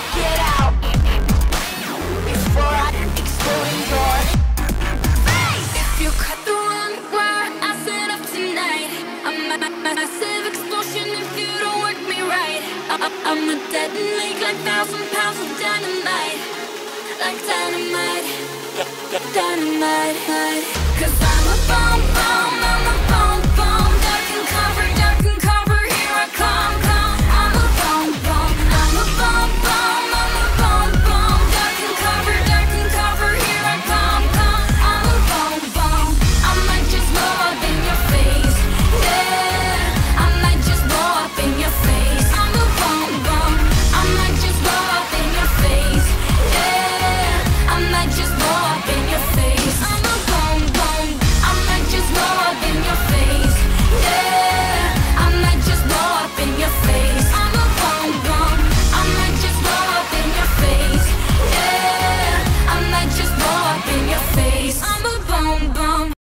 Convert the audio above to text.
Get out before I explode in your face. If you cut the wrong wire, I set up tonight. I'm a massive explosion if you don't work me right. I'm a detonate like 1,000 pounds of dynamite. Like dynamite, dynamite. 'Cause I'm a bomb, bomb.